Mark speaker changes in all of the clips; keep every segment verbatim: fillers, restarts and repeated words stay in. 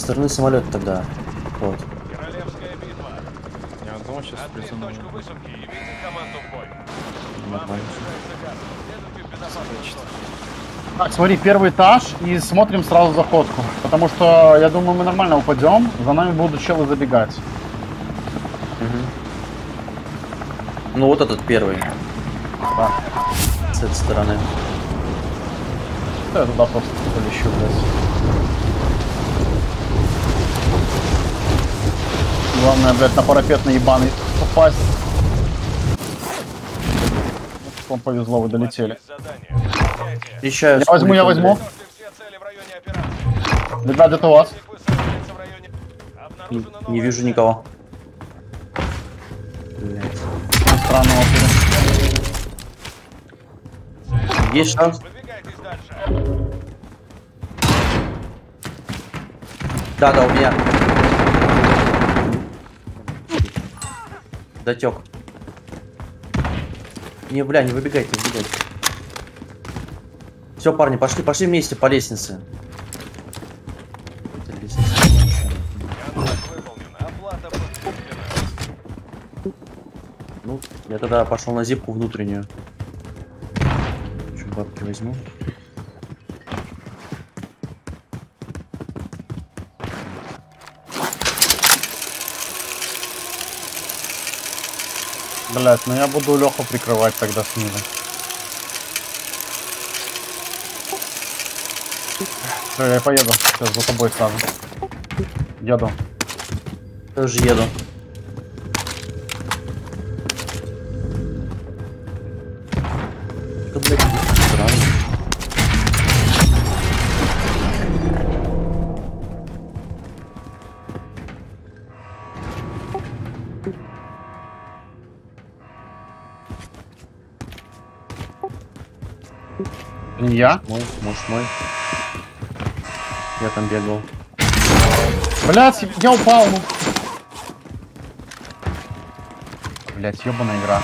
Speaker 1: стороны самолета тогда. Вот.
Speaker 2: Королевская битва.
Speaker 3: Я думал, сейчас
Speaker 2: Отбить точку высадки и веди команду в бой. Вам
Speaker 1: Нормально.
Speaker 2: приближается газ. Следуйте в безопасную зону.
Speaker 4: Так, смотри, первый этаж и смотрим сразу заходку. Потому что, я думаю, мы нормально упадем. За нами будут челы забегать.
Speaker 1: Угу. Ну вот этот первый.
Speaker 4: Да.
Speaker 1: С этой стороны.
Speaker 4: Я туда просто полечу, блядь. Главное, блядь, на парапетный ебаный попасть. Вам повезло, вы долетели.
Speaker 1: Встречаю.
Speaker 4: Я возьму, я возьму. Ребят, где-то у вас.
Speaker 1: Не, не вижу никого. Блять.
Speaker 4: Странно, вообще.
Speaker 1: Есть шанс? Да, да, у меня. Дотек. Не, бля, не выбегайте, не выбегайте. Все, парни, пошли, пошли вместе по лестнице. Ну, я тогда пошел на зипку внутреннюю. Еще бабки возьму.
Speaker 4: Блять, ну я буду Леху прикрывать тогда снизу. Все, я поеду. Сейчас за тобой сразу. Еду.
Speaker 1: Тоже еду. Что, блядь, странно.
Speaker 4: Не я?
Speaker 1: Мой, может мой. Я там бегал.
Speaker 4: Блять, я упал. Ну. Блять, ебаная игра.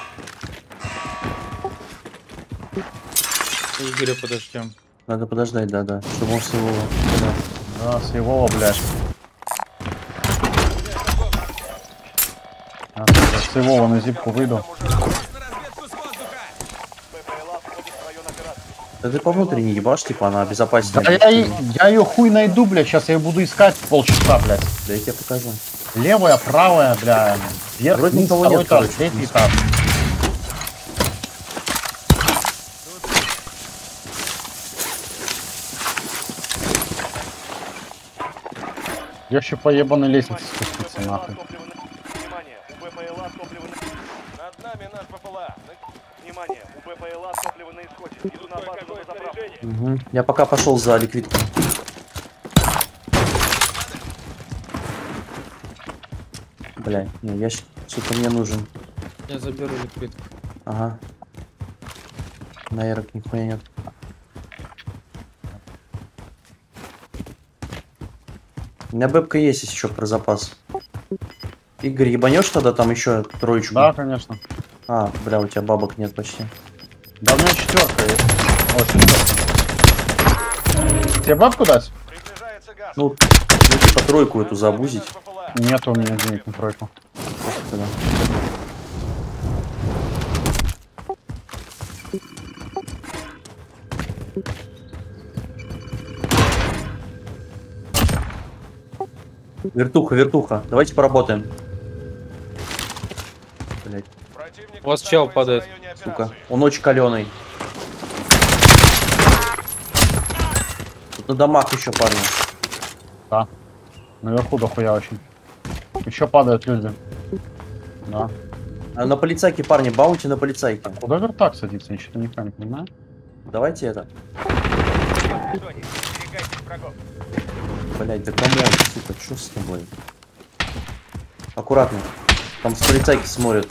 Speaker 3: Игоря подождем.
Speaker 1: Надо подождать, да-да. Чтобы он с его... Да.
Speaker 4: Да, с его, блядь. А, с его на зипку выйду.
Speaker 1: Да ты по внутренней ебашь, типа она безопаснее.
Speaker 4: Да я, я ее хуй найду, блядь, сейчас я ее буду искать полчаса, блядь.
Speaker 1: Да я тебе покажу.
Speaker 4: Левая, правая, бля, вверх,
Speaker 1: Вроде
Speaker 4: вниз,
Speaker 1: никого
Speaker 4: второй
Speaker 1: нет,
Speaker 4: этаж,
Speaker 1: короче,
Speaker 4: третий
Speaker 1: вниз.
Speaker 4: этаж. Я еще по ебаной лестнице спуститься, нахуй.
Speaker 2: Над нами наш БПЛА. Внимание, у БПЛА топливо на исходе. Иду на базу на заправку.
Speaker 1: Угу. Я пока пошел за ликвидкой. Бля, не, ящик что-то мне нужен.
Speaker 3: Я заберу ликвидку.
Speaker 1: Ага. Наверное, нихуя нет. У меня бэбка есть, если еще про запас. Игорь, ебанешь тогда там еще троечку?
Speaker 4: Да, конечно.
Speaker 1: А, бля, у тебя бабок нет почти.
Speaker 4: Да, у меня четверка есть. О, четверка. Тебе бабку дать?
Speaker 2: Приближается газ.
Speaker 1: Ну, ну типа тройку эту забузить.
Speaker 4: Нет у меня денег на тройку.
Speaker 1: Тогда. Вертуха, вертуха. Давайте поработаем. Блять,
Speaker 2: Противник
Speaker 3: У вас чел падает.
Speaker 2: в районе
Speaker 1: сука.
Speaker 2: операции.
Speaker 1: Он очень каленый. Тут на домах еще парни.
Speaker 4: Да. Наверху дохуя очень. Еще падают люди. Да.
Speaker 1: А на полицайке, парни, баунти на полицайке.
Speaker 4: Куда вертак садится? Я что-то никак не понимаю.
Speaker 1: Давайте это.
Speaker 2: Антоний, берегайтесь врагов.
Speaker 1: Блять, да камон, сука, что с тобой? Аккуратно. Там с полицайки смотрят.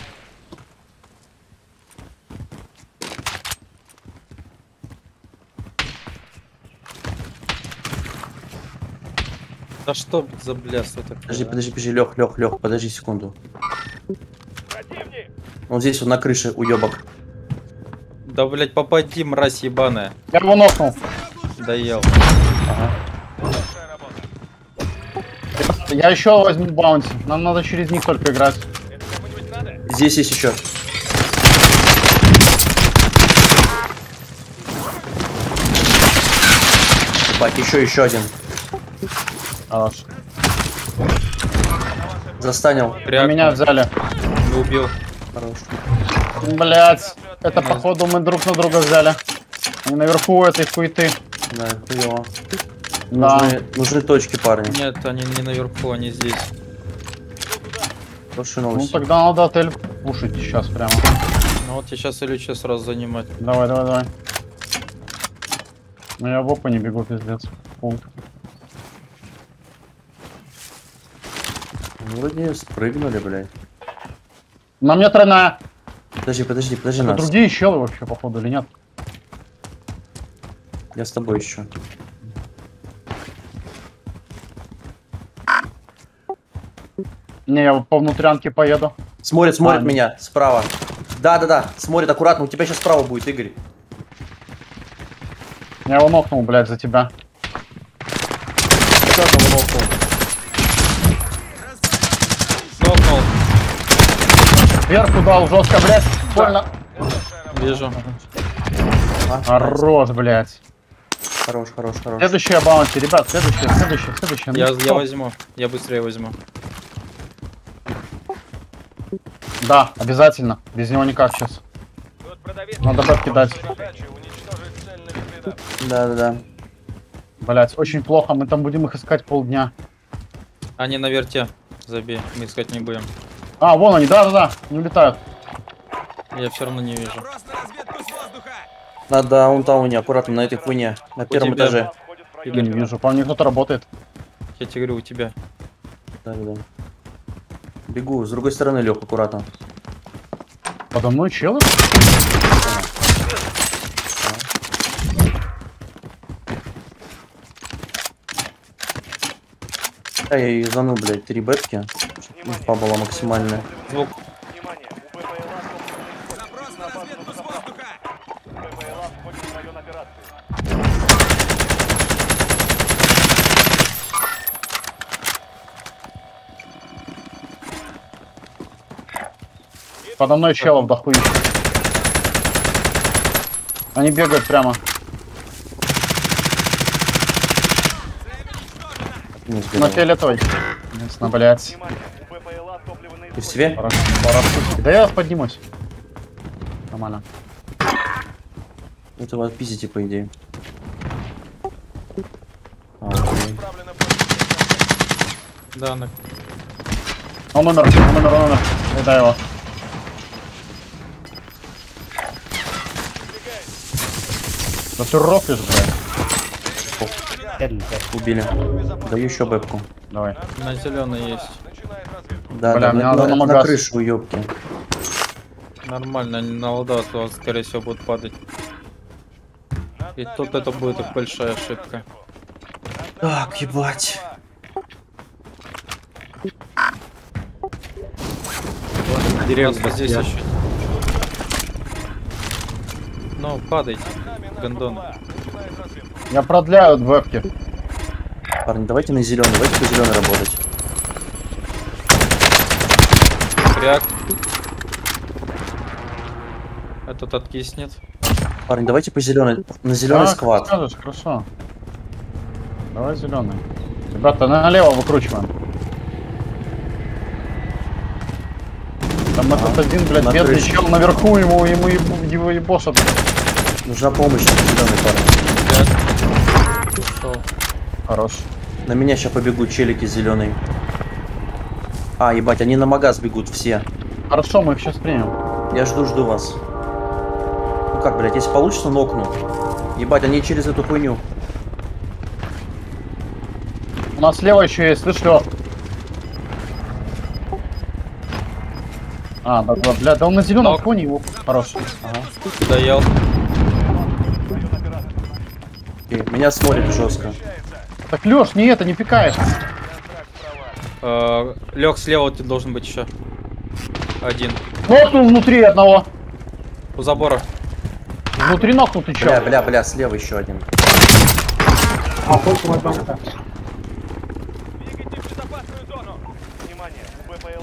Speaker 3: Да что за бляство такое?
Speaker 1: Подожди, подожди, подожди, Лех, Лех, Лех, подожди секунду.
Speaker 2: Противник!
Speaker 1: Он здесь вот на крыше, уебок.
Speaker 3: Да, блять, попади, мразь ебаная.
Speaker 4: Я его нокнул.
Speaker 3: Доел.
Speaker 1: Ага.
Speaker 2: Хорошая работа.
Speaker 4: Я еще возьму баунти. Нам надо через них только играть.
Speaker 2: Это кому-нибудь надо?
Speaker 1: Здесь есть еще. Ебать, еще, еще один.
Speaker 4: Хорош.
Speaker 1: Застанил.
Speaker 3: Кряк.
Speaker 4: Меня взяли.
Speaker 3: Не убил.
Speaker 1: Хорош.
Speaker 4: Блять. Это походу мы друг на друга взяли. Они наверху этой хуеты.
Speaker 1: Да, хуёво.
Speaker 4: Да.
Speaker 1: Нужны, нужны точки, парни.
Speaker 3: Нет, они не наверху, они здесь.
Speaker 1: Хорошие
Speaker 4: Ну
Speaker 1: новости.
Speaker 4: тогда надо отель пушить сейчас прямо.
Speaker 3: Ну вот я сейчас Илюча сразу занимать.
Speaker 4: Давай, давай, давай. Ну я в опа не бегу, пиздец. Фу.
Speaker 1: Вроде спрыгнули, блядь.
Speaker 4: На мне тройная.
Speaker 1: Подожди, подожди, подожди
Speaker 4: Это
Speaker 1: нас.
Speaker 4: другие щелы вообще, походу, или нет?
Speaker 1: Я с тобой еще.
Speaker 4: Не, я по внутрянке поеду.
Speaker 1: Смотрит, смотрит
Speaker 4: А,
Speaker 1: меня справа. Да, да, да. Смотрит аккуратно. У тебя сейчас справа будет, Игорь.
Speaker 4: Я его нокнул, блядь, за тебя.
Speaker 1: Я тоже его нокнул.
Speaker 3: Нокнул.
Speaker 4: Сверху дал жестко, блядь. Больно.
Speaker 3: Вижу.
Speaker 1: А,
Speaker 4: Хорош, блядь.
Speaker 1: Хорош, хорош, хорош.
Speaker 4: Следующая баунти, ребят, следующая, следующая, следующая. Ну,
Speaker 3: Я, я
Speaker 4: стоп.
Speaker 3: возьму. Я быстрее возьму.
Speaker 4: Да, обязательно. Без него никак сейчас.
Speaker 2: Тут продавец.
Speaker 4: Надо бэт кидать.
Speaker 2: Задача уничтожить цель на вертолетах.
Speaker 1: Да, да, да.
Speaker 4: Блядь, очень плохо, мы там будем их искать полдня.
Speaker 3: Они на верте. Забей. Мы искать не будем.
Speaker 4: А, вон они, да-да-да, не летают.
Speaker 3: Я все равно не вижу.
Speaker 1: На даунтауне, аккуратно на этой хуйне. На первом
Speaker 3: тебя.
Speaker 1: этаже.
Speaker 2: Входит в
Speaker 4: Я
Speaker 2: район.
Speaker 4: не вижу, по-моему, кто-то работает.
Speaker 3: Я тебе говорю, у тебя.
Speaker 1: Да, да, да. Бегу. С другой стороны, Лех, аккуратно.
Speaker 4: Подо мной челы?
Speaker 1: Да, я юзанул, блядь, три бетки. Чтобы инфа была максимальная.
Speaker 3: Звук.
Speaker 2: Внимание, у БПЛА запрос на разведку с воздуха. БПЛА входит в район операции.
Speaker 4: Подо мной челов дохуища. Они бегают прямо.
Speaker 1: Не
Speaker 4: На
Speaker 1: сбегал.
Speaker 4: фиолетовой. Ясно, блядь.
Speaker 2: Внимание, у БПЛА топливо на
Speaker 1: Ты в
Speaker 2: исходе.
Speaker 1: себе?
Speaker 4: Хорошо, хорошо. Да я поднимусь. Нормально.
Speaker 1: Это вы отпиздите, по идее. А, окей.
Speaker 2: Отправлено бронетехника.
Speaker 3: Да, на...
Speaker 4: Он умер, он умер, он умер. Дай его. Да ты рофлишь, блядь.
Speaker 1: Убили. Даю еще бэпку.
Speaker 4: Давай.
Speaker 3: на зеленый есть.
Speaker 2: Начинает разведку.
Speaker 1: Да,
Speaker 4: Бля,
Speaker 1: да,
Speaker 4: мне
Speaker 1: на,
Speaker 4: надо
Speaker 1: на-
Speaker 4: на
Speaker 1: на
Speaker 4: магаз.
Speaker 1: крышу, ёбки.
Speaker 3: Нормально, они на ладос, у вас, скорее всего, будут падать.
Speaker 2: Над
Speaker 3: И
Speaker 2: нами
Speaker 3: тут
Speaker 2: наш
Speaker 3: это будет
Speaker 2: БПЛА.
Speaker 3: их большая ошибка.
Speaker 1: Так, ебать.
Speaker 3: У нас здесь еще. Ну, падайте,
Speaker 2: Над нами наш
Speaker 3: гондон.
Speaker 2: БПЛА. Начинает разведку.
Speaker 4: Я продляю вебки.
Speaker 1: Парни, давайте на зеленый, давайте по зеленой работать.
Speaker 3: Кряк. Этот откиснет.
Speaker 1: Парни, давайте по зеленой. На зеленый
Speaker 4: Так,
Speaker 1: сквад.
Speaker 4: скажешь, хорошо. Давай зеленый. Ребята, налево выкручиваем. Там этот один, блядь,
Speaker 1: на
Speaker 4: бедный
Speaker 1: крыше.
Speaker 4: чел наверху, ему, ему, ебу- его ебошат.
Speaker 1: Нужна помощь на зеленый, парни.
Speaker 3: Кряк. Ушел.
Speaker 4: Хорош.
Speaker 1: На меня сейчас побегут челики зеленый. А, ебать, они на магаз бегут все.
Speaker 4: Хорошо, мы их сейчас примем.
Speaker 1: Я жду, жду вас. Ну как, блядь, если получится, нокну. Ебать, они через эту хуйню.
Speaker 4: У нас слева еще есть, слышь, Лёх? А, да, да, бля, да он на зеленом
Speaker 3: Нок.
Speaker 4: фоне его. Хорош. Ага.
Speaker 3: Доел.
Speaker 2: Район операции.
Speaker 1: Окей, меня смотрит жестко.
Speaker 4: Так, Лёш, не это, не пикаешь.
Speaker 2: Контракт права.
Speaker 3: Лег слева ты должен быть еще. Один.
Speaker 4: Нокнул внутри одного.
Speaker 3: У забора.
Speaker 4: Внутри нокнул, ты чё?
Speaker 1: Бля, бля, бля, слева еще один.
Speaker 2: Двигатель в безопасности.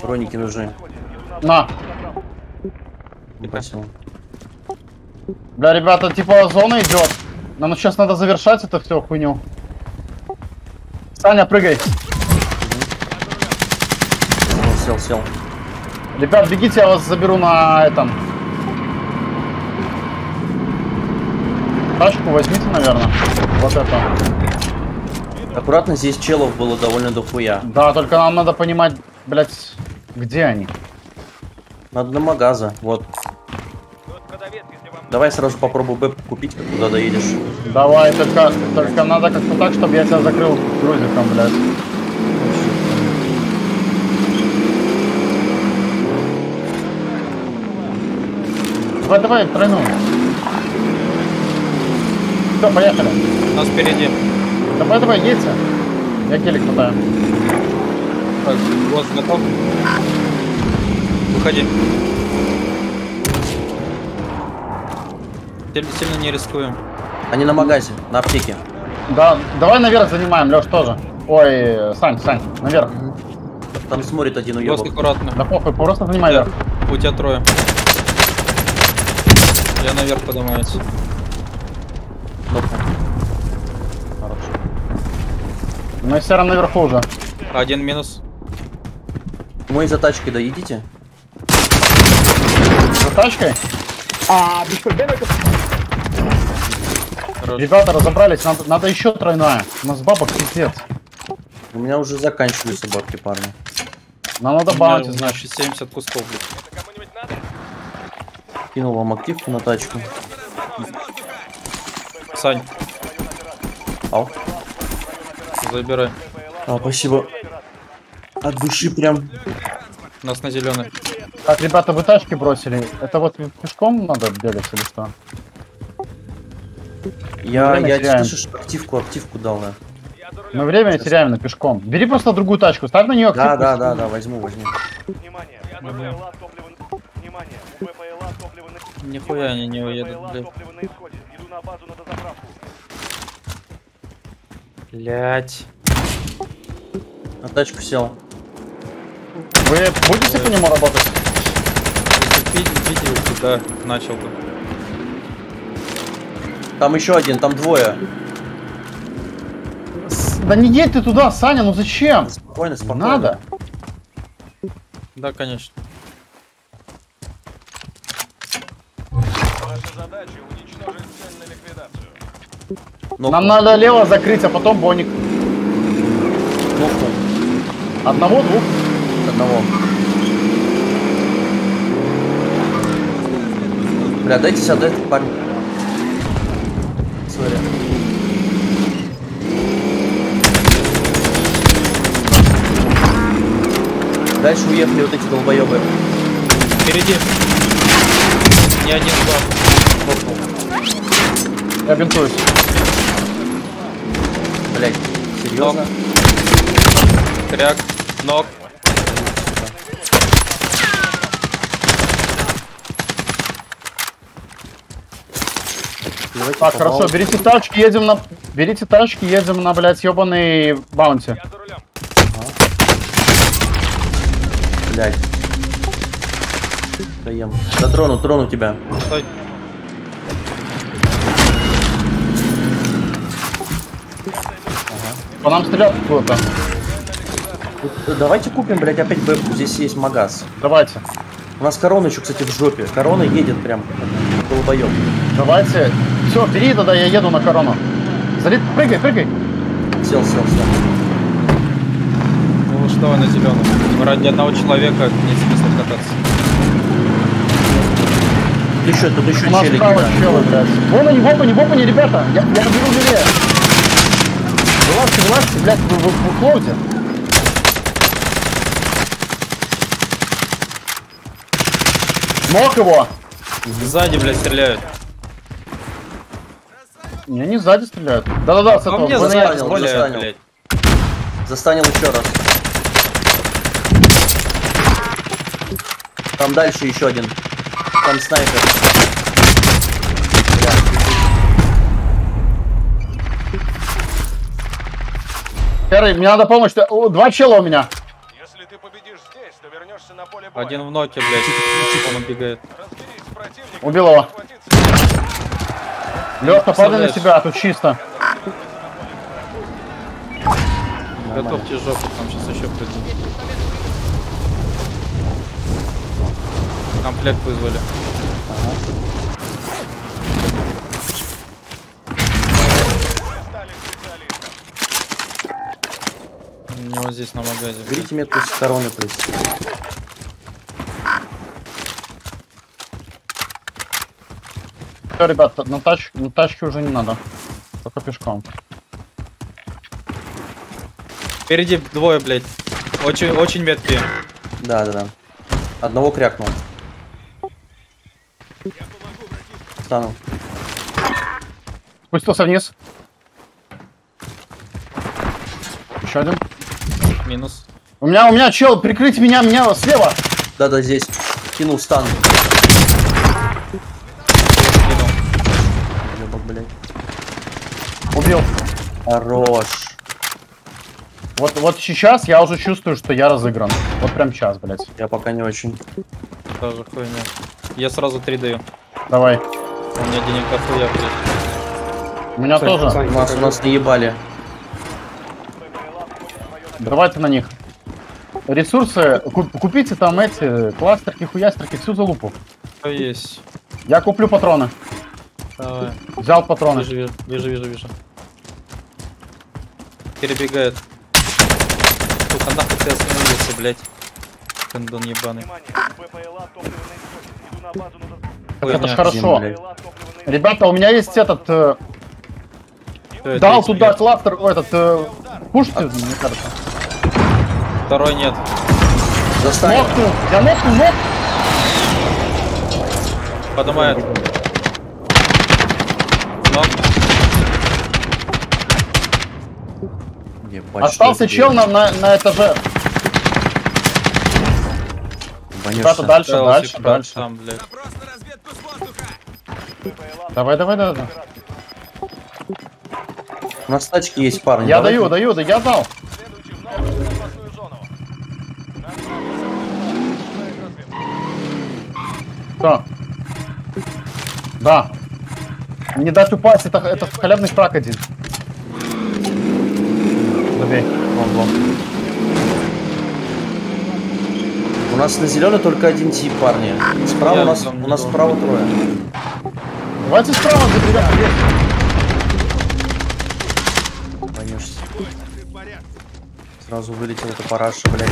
Speaker 1: Броники нужны.
Speaker 4: На.
Speaker 1: Спасибо.
Speaker 4: Бля, ребята, типа зона идет. Нам сейчас надо завершать это все хуйню. Саня, прыгай.
Speaker 1: Сел, сел.
Speaker 4: Ребят, бегите, я вас заберу на этом. Тачку возьмите, наверное. Вот это.
Speaker 1: Аккуратно, здесь челов было довольно дохуя.
Speaker 4: Да, только нам надо понимать, блять, где они.
Speaker 1: Надо на магаза, вот. Давай сразу попробую бэп купить, как туда доедешь.
Speaker 4: Давай, только, только надо как-то так, чтобы я тебя закрыл грузиком, блядь. Давай, давай, тройную. Все, поехали.
Speaker 3: У нас впереди.
Speaker 4: Давай, давай, едьте. Я келик хватаю.
Speaker 3: Так, вот готов. Выходи. Сильно, сильно не рискуем.
Speaker 1: Они на магазе, на аптеке.
Speaker 4: Да, давай наверх занимаем, Леш тоже. Ой, Сань, Сань, наверх.
Speaker 1: Там смотрит один
Speaker 3: Просто
Speaker 1: уебок.
Speaker 3: аккуратно.
Speaker 4: Да похуй, просто занимай
Speaker 3: Да,
Speaker 4: наверх.
Speaker 3: у тебя трое. Я наверх поднимаюсь.
Speaker 1: Хорошо.
Speaker 4: Мы все равно наверху уже.
Speaker 3: Один минус.
Speaker 1: Мы за тачкой доедите?
Speaker 4: За тачкой?
Speaker 3: Хорош.
Speaker 4: Ребята, разобрались, надо, надо еще тройная. У нас бабок пиздец.
Speaker 1: У меня уже заканчиваются бабки, парни.
Speaker 4: Нам надо
Speaker 3: У меня-
Speaker 4: баунти,
Speaker 3: у меня
Speaker 4: значит.
Speaker 3: семьдесят кусков, блядь.
Speaker 2: Это кому-нибудь надо?
Speaker 1: Кинул вам активку на тачку.
Speaker 3: Сань,
Speaker 1: Ау.
Speaker 3: забирай.
Speaker 1: А, спасибо. От души прям.
Speaker 3: Нас на зеленый.
Speaker 4: Так, ребята, вы тачки бросили. Это вот пешком надо бегать или что?
Speaker 1: Я,
Speaker 4: Время
Speaker 1: я
Speaker 4: теряем.
Speaker 1: слышишь, активку, активку дал, да.
Speaker 4: Мы время теряем на пешком. Бери просто другую тачку, ставь на нее
Speaker 1: Да,
Speaker 4: активку.
Speaker 1: да, да, да, возьму, возьму.
Speaker 2: Внимание! БПЛА топливо... Внимание! У БПЛА топливо на...
Speaker 3: Нихуя они не уедут,
Speaker 2: БПЛА
Speaker 3: блядь.
Speaker 2: топливо на исходе. Иду на базу на дозаправку.
Speaker 3: Блять.
Speaker 1: На тачку сел.
Speaker 4: Вы будете по нему работать?
Speaker 3: Видел, да, начал бы.
Speaker 1: Там еще один, там двое.
Speaker 4: С- Да не едь ты туда, Саня, ну зачем?
Speaker 1: Спокойно, спокойно.
Speaker 4: Надо.
Speaker 3: Да, конечно.
Speaker 2: Ваша задача уничтожить цель на ликвидацию.
Speaker 1: Нокнул,
Speaker 4: Нам надо лево закрыть, а потом боник.
Speaker 1: нокнул.
Speaker 4: Одного, двух.
Speaker 1: Одного. Бля, дайте сюда, дайте, парень. Сори. Дальше уехали вот эти долбоебы.
Speaker 3: Впереди. Не один, два.
Speaker 1: Нокнул.
Speaker 4: Я бинтуюсь.
Speaker 1: Блять, серьезно?
Speaker 3: Кряк. Ног.
Speaker 1: Давайте
Speaker 4: Так,
Speaker 1: по
Speaker 4: хорошо,
Speaker 1: баллу.
Speaker 4: берите тачки, едем на... Берите тачки, едем на, блядь, ебаный баунти.
Speaker 2: Я за рулем.
Speaker 1: Блять. Доем. Да трону, трону тебя.
Speaker 3: Стой.
Speaker 4: По нам стреляют кто-то.
Speaker 1: Да давайте купим, блять, опять бэпку. Здесь есть магаз.
Speaker 4: Давайте.
Speaker 1: У нас корона еще, кстати, в жопе. Корона едет прям. Долбоеб.
Speaker 4: Давайте. Все, бери тогда, я еду на корону. Залит, прыгай, прыгай.
Speaker 1: Сел, сел, сел.
Speaker 3: Ну что вы на зеленом? Ради одного человека нет смысла кататься.
Speaker 1: Тут еще, тут еще
Speaker 4: У нас
Speaker 1: челики.
Speaker 4: справа
Speaker 1: да.
Speaker 4: челы, блядь. Вон они, вон они, вон они, ребята. Я, я беру левее. Вылазьте, вылазьте, блядь, вы, вы, вы хлопите. Ног его.
Speaker 3: Сзади, блядь, стреляют.
Speaker 4: Не, они сзади стреляют. Да-да-да, с
Speaker 3: По
Speaker 4: этого.
Speaker 3: мне
Speaker 4: Вы на-
Speaker 3: сзади
Speaker 1: застанил,
Speaker 3: стреляют,
Speaker 1: застанил.
Speaker 3: блядь.
Speaker 1: Застанил еще раз. Там дальше еще один. Там снайпер. Бля,
Speaker 4: Хэрри, мне надо помощь. О, два чела у меня.
Speaker 2: Если ты победишь здесь, то вернешься Находишься на поле боя.
Speaker 3: Один в ноке, блядь. Он убегает.
Speaker 2: Разберись с противником.
Speaker 4: Убил его.
Speaker 2: Захватить
Speaker 4: Лёха, падай на себя, тут чисто.
Speaker 3: Готовьте жопу, там сейчас еще придут. Комплект вызвали.
Speaker 2: стали специалистом.
Speaker 3: У него здесь на магазе.
Speaker 1: Берите метку с стороны, то есть.
Speaker 4: Все, ребят, на, тач... на тачке уже не надо. Только пешком.
Speaker 3: Впереди двое, блядь. Очень, очень меткие.
Speaker 1: Да, да, да. Одного крякнул. Стану.
Speaker 4: Спустился вниз. Еще один.
Speaker 3: Минус.
Speaker 4: У меня, у меня чел, прикрыть меня, меня слева.
Speaker 1: Да, да, здесь. Кинул стан.
Speaker 3: Кинул.
Speaker 1: Ебак, блядь.
Speaker 4: Убил.
Speaker 1: Хорош.
Speaker 4: Вот, вот сейчас я уже чувствую, что я разыгран. Вот прям сейчас, блядь.
Speaker 1: Я пока не очень.
Speaker 3: Тоже хуйня. Я сразу три даю.
Speaker 4: Давай.
Speaker 3: У меня денег дохуя, блядь.
Speaker 4: У меня тоже.
Speaker 1: У нас, у нас не ебали.
Speaker 4: Давайте на них. Ресурсы. Куп- купите там эти кластерки, хуястерки, всю залупу.
Speaker 3: Что есть?
Speaker 4: Я куплю патроны.
Speaker 3: Давай.
Speaker 4: Взял патроны.
Speaker 3: Вижу, вижу, вижу, вижу, вижу. Перебегает. Сука, нахуй ты остановился, блядь. Кондон ебаный.
Speaker 2: Внимание, БПЛА топливо на исходе. Иду на базу на
Speaker 4: Так
Speaker 3: Хуйня.
Speaker 4: это ж хорошо.
Speaker 1: блядь.
Speaker 2: БПЛА топливо на исходе.
Speaker 4: Ребята, у меня есть этот... э,
Speaker 3: Что
Speaker 4: дал
Speaker 3: это?
Speaker 4: туда кластер, о, этот... Э, пушите, мне кажется.
Speaker 3: Второй нет.
Speaker 1: Застанем.
Speaker 4: Нокнул. Я нокнул, нок.
Speaker 3: Поднимает. Нок.
Speaker 1: Ебать,
Speaker 4: Остался
Speaker 1: что
Speaker 4: чел на, на, на этаже.
Speaker 1: Ебанешься.
Speaker 4: Ребята, дальше,
Speaker 3: Ставил
Speaker 4: дальше,
Speaker 3: себе
Speaker 4: дальше.
Speaker 3: Там, блядь.
Speaker 4: Давай, давай, давай. давай.
Speaker 1: У нас тачки есть, парни.
Speaker 4: Я
Speaker 1: давайте.
Speaker 4: даю, даю, да я дал.
Speaker 2: Следуйте в новую безопасную зону. Нам
Speaker 4: Что? Да. Не дать упасть, это, это халявный фраг один. Забей. Вон, вон.
Speaker 1: У нас на зеленый только один тип, парни. Справа
Speaker 3: Я
Speaker 1: у нас,
Speaker 3: там
Speaker 1: у нас
Speaker 3: не
Speaker 1: справа
Speaker 3: должен.
Speaker 1: трое.
Speaker 4: Давайте справа заберем.
Speaker 1: Ебанешься. Сразу вылетел эта параша, блядь.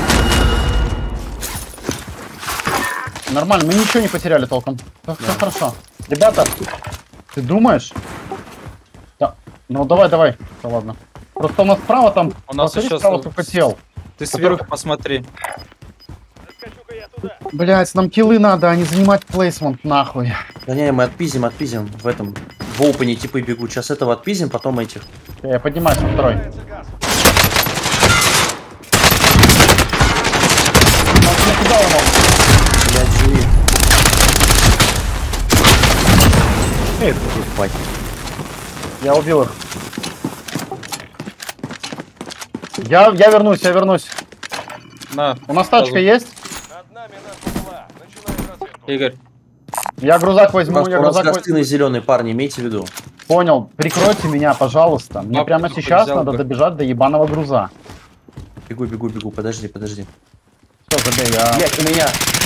Speaker 4: Нормально, мы ничего не потеряли толком. Все, все хорошо. Ребята, ты думаешь? Да. Ну давай, давай. Да ладно. Просто у нас справа там.
Speaker 3: У нас
Speaker 4: посмотри,
Speaker 3: еще
Speaker 4: справа
Speaker 3: с-
Speaker 4: только тел.
Speaker 3: Ты
Speaker 4: Во-первых-
Speaker 3: сверху посмотри.
Speaker 2: Скачу-ка я туда.
Speaker 4: Блять, нам киллы надо, а не занимать плейсмент нахуй.
Speaker 1: Да не, мы отпиздим, отпиздим. В этом. В опене типы бегут. Сейчас этого отпиздим, потом этих.
Speaker 4: Я поднимаюсь на второй.
Speaker 2: Нравится газ.
Speaker 4: Накидал ему.
Speaker 1: Блядь, живи. Ебать.
Speaker 4: Я убил их. Я, я вернусь, я вернусь.
Speaker 3: На.
Speaker 4: У нас тачка
Speaker 3: сразу.
Speaker 4: есть?
Speaker 2: Над нами наш БПЛА. Начинаем разведку.
Speaker 3: Игорь.
Speaker 4: Я грузак
Speaker 1: У
Speaker 4: возьму,
Speaker 1: нас,
Speaker 4: я
Speaker 1: у нас
Speaker 4: грузак
Speaker 1: гостиный зеленый, парни, имейте в виду.
Speaker 4: Понял. Прикройте меня, пожалуйста. Мне
Speaker 3: Бабку
Speaker 4: прямо
Speaker 3: только
Speaker 4: сейчас
Speaker 3: взял
Speaker 4: надо
Speaker 3: бы.
Speaker 4: добежать до ебаного груза.
Speaker 1: Бегу, бегу, бегу. Подожди, подожди.
Speaker 4: Все, забей, я...
Speaker 1: Блять, у меня.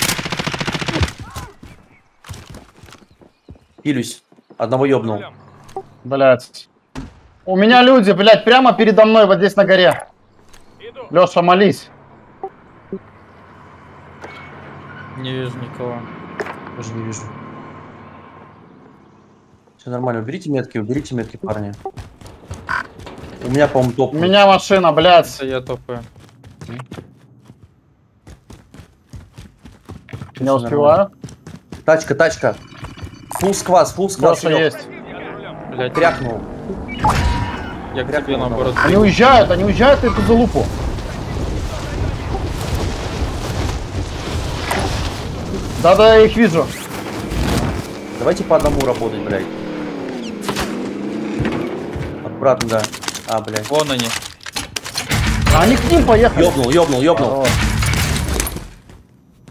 Speaker 1: Пилюсь. Одного ёбнул.
Speaker 4: Блять. У меня люди, блядь, прямо передо мной, вот здесь на горе.
Speaker 2: Иду.
Speaker 4: Леша, молись.
Speaker 3: Не вижу никого.
Speaker 1: Тоже не вижу. Все нормально. Уберите метки, уберите метки, парни. У меня, по-моему, топ.
Speaker 4: У меня машина, блядь.
Speaker 3: Это я топаю.
Speaker 4: Не успеваю.
Speaker 1: Тачка, тачка. Фул сквас, фул сквас.
Speaker 4: Леша есть.
Speaker 3: Блядь,
Speaker 1: Крякнул.
Speaker 3: я к тебе наоборот.
Speaker 4: Они уезжают, они уезжают эту залупу. Да-да, я их вижу.
Speaker 1: Давайте по одному работать, блядь. Обратно, да. А, блядь.
Speaker 3: Вон они.
Speaker 4: А они к ним поехали.
Speaker 1: Ёбнул, ёбнул, ёбнул.
Speaker 4: Хорош.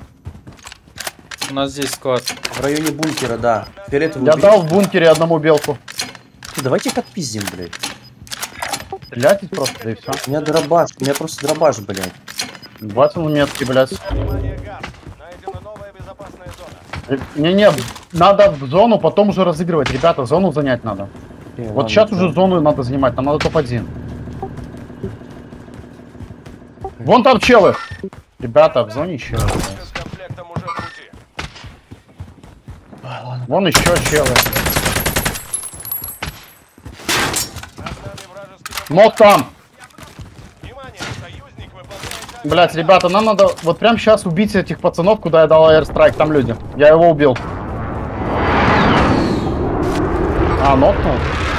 Speaker 3: У нас здесь склад.
Speaker 1: В районе бункера, да. Фиолетовый
Speaker 4: Я
Speaker 1: убери.
Speaker 4: дал в бункере одному белку.
Speaker 1: Давайте их отпиздим, блядь.
Speaker 4: Стрелять просто, да и все.
Speaker 1: У меня дробаш, у меня просто дробаш, блядь.
Speaker 4: двадцать метки, блядь.
Speaker 2: Внимание, газ. Найдена новая безопасная зона.
Speaker 4: Не-не, надо в зону, потом уже разыгрывать. Ребята, зону занять надо.
Speaker 1: Э,
Speaker 4: Вот
Speaker 1: ладно,
Speaker 4: сейчас
Speaker 1: да.
Speaker 4: уже зону надо занимать, нам надо топ один. Вон там челы. Ребята, в зоне челы. блядь.
Speaker 2: С комплектом уже в пути.
Speaker 4: Вон еще челы.
Speaker 2: Над нами вражеский дом.
Speaker 4: Мод там.
Speaker 2: Внимание, союзник выполняет...
Speaker 4: Блять, ребята, нам надо вот прямо сейчас убить этих пацанов, куда я дал аирстрайк. Там люди. Я его убил. А, нокнул?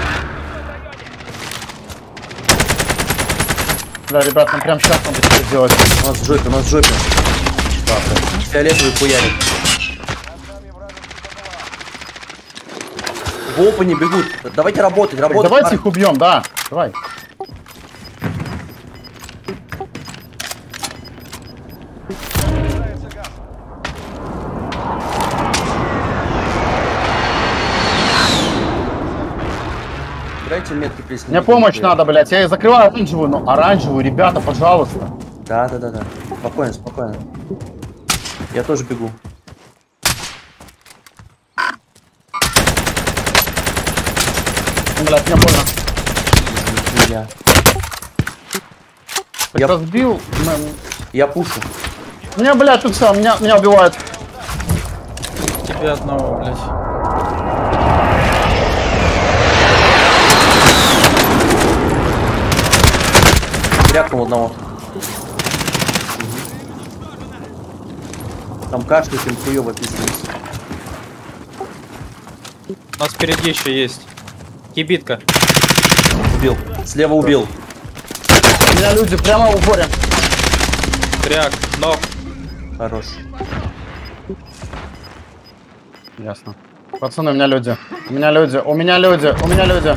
Speaker 4: Бля, ребят, нам прямо сейчас надо что-то сделать.
Speaker 1: У нас в жопе, у нас в жопе. Фиолетовый хуярит. В опене бегут. Давайте работать,
Speaker 4: Так,
Speaker 1: работать.
Speaker 4: давайте
Speaker 1: парни.
Speaker 4: их убьем, да. Давай.
Speaker 2: Заряжается газ.
Speaker 1: Играйте метки, плесни.
Speaker 4: Мне помощь надо, блять. Я и закрываю оранжевую, но оранжевую, ребята, пожалуйста.
Speaker 1: Да, да, да, да. Спокойно, спокойно. Я тоже бегу.
Speaker 4: Блять, мне больно.
Speaker 1: Я,
Speaker 4: Я
Speaker 1: Я-
Speaker 4: разбил. м,
Speaker 1: я пушу.
Speaker 4: Меня, блядь, тут все, меня, меня убивают.
Speaker 3: Тебе одного, блядь.
Speaker 1: Рякнул одного. Там кашляют, им хуёво пиздец.
Speaker 3: У нас впереди еще есть. Кибитка.
Speaker 1: Убил. Слева убил.
Speaker 4: У меня люди прямо в упоре.
Speaker 3: Кряк. Ног.
Speaker 1: Хорош.
Speaker 4: Ясно. Пацаны, у меня люди. У меня люди, у меня люди, у меня люди.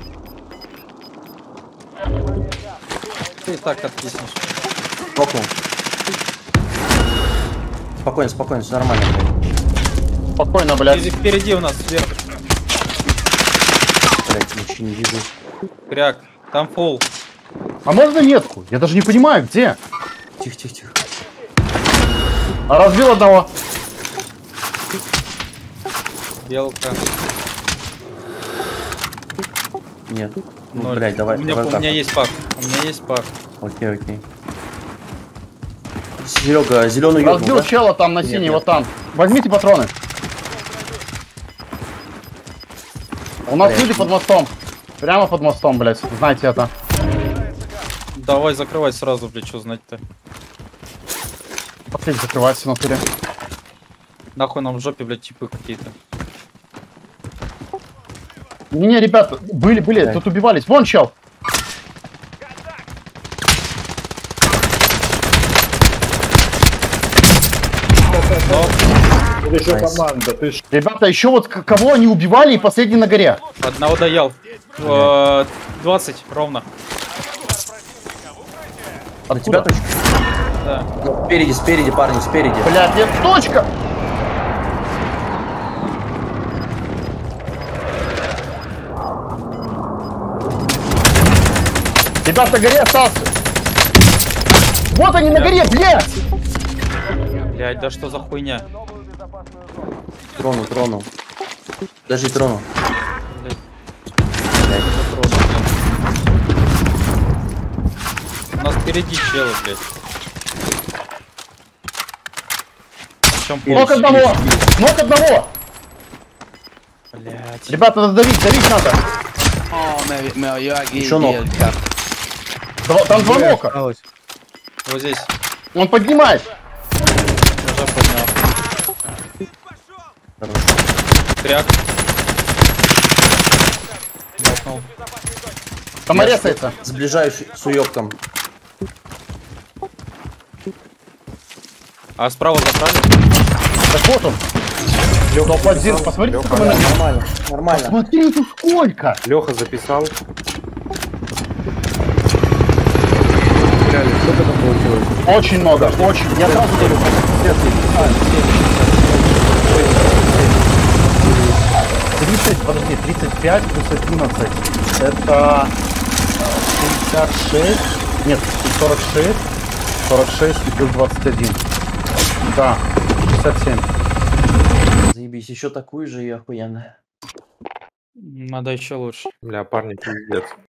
Speaker 3: Ты и так откиснешь.
Speaker 1: Нокнул. Спокойно, спокойно, все нормально, блядь.
Speaker 4: Спокойно, блядь.
Speaker 3: Изи впереди у нас, сверху.
Speaker 1: Блядь, ничего не вижу.
Speaker 3: Кряк. Там фул.
Speaker 4: А можно метку? Я даже не понимаю, где.
Speaker 1: Тихо, тихо, тихо.
Speaker 4: А разбил одного.
Speaker 3: Белка.
Speaker 1: Нет. Ну,
Speaker 3: Ноль.
Speaker 1: блядь, давай.
Speaker 3: У меня,
Speaker 1: давай
Speaker 3: у
Speaker 1: так.
Speaker 3: меня есть пак. У меня есть пак.
Speaker 1: Окей, окей. Серега, зеленый
Speaker 4: Разбил
Speaker 1: да?
Speaker 4: чела там на
Speaker 1: Нет,
Speaker 4: синий,
Speaker 1: нет.
Speaker 4: вот там. Возьмите патроны. У нас
Speaker 1: Блядь.
Speaker 4: люди под мостом. Прямо под мостом, блядь. Знаете это.
Speaker 3: Давай закрывать сразу, блядь, что знать-то.
Speaker 4: Пошли закрывать в натуре.
Speaker 3: Нахуй нам в жопе, блядь, типы какие-то.
Speaker 4: Не-не, ребята, были, были,
Speaker 1: Так.
Speaker 4: тут убивались. Вон чел.
Speaker 5: Еще
Speaker 1: Найс.
Speaker 5: команда, ты ж...
Speaker 4: Ребята, еще вот к- кого они убивали и последний на горе.
Speaker 3: Одного доел. Э, двадцать ровно.
Speaker 1: На тебя точка?
Speaker 3: Да.
Speaker 1: Спереди, спереди, парни, спереди.
Speaker 4: Блядь, нет, точка! Ребят, на горе остался. Вот они на горе, блядь!
Speaker 3: Блядь, да что за хуйня?
Speaker 1: Трону, трону. Даже трону.
Speaker 3: Блядь.
Speaker 1: Блядь.
Speaker 3: У нас впереди челы, блядь. В чем
Speaker 4: Ног
Speaker 3: помощь?
Speaker 4: одного! Ног одного!
Speaker 3: Блядь.
Speaker 4: Ребята, надо давить, давить надо.
Speaker 1: Еще ног.
Speaker 4: Два- Там два нока.
Speaker 3: Вот здесь.
Speaker 4: Он поднимает.
Speaker 3: Уже поднял.
Speaker 1: Хорош.
Speaker 3: Кряк. Нокнул.
Speaker 4: Там резается.
Speaker 1: Сближаюсь с уёбком.
Speaker 3: А справа забрали?
Speaker 4: Так вот он. Топ один, посмотрите, сколько мы на-
Speaker 1: Нормально, нормально.
Speaker 4: Смотри, тут сколько!
Speaker 5: Леха записал.
Speaker 4: Очень много, очень. Я сразу говорю. Где ты? А, тридцать, подожди, тридцать пять плюс одиннадцать. Это шестьдесят шесть. Нет, сорок шесть. сорок шесть и плюс двадцать один. Да, шестьдесят семь.
Speaker 1: Заебись, еще такую же и охуенно.
Speaker 3: Надо еще лучше.
Speaker 5: Бля, парни, пиздец.